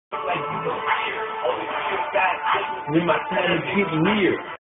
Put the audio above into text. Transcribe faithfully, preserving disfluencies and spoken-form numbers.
Like you know, when my time is getting near.